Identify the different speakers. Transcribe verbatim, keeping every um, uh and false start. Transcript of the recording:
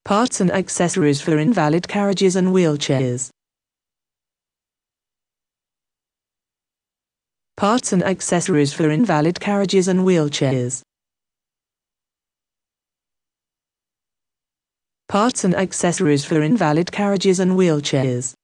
Speaker 1: Parts and accessories for invalid carriages and wheelchairs. Parts and accessories for invalid carriages and wheelchairs. Parts and accessories for invalid carriages and wheelchairs.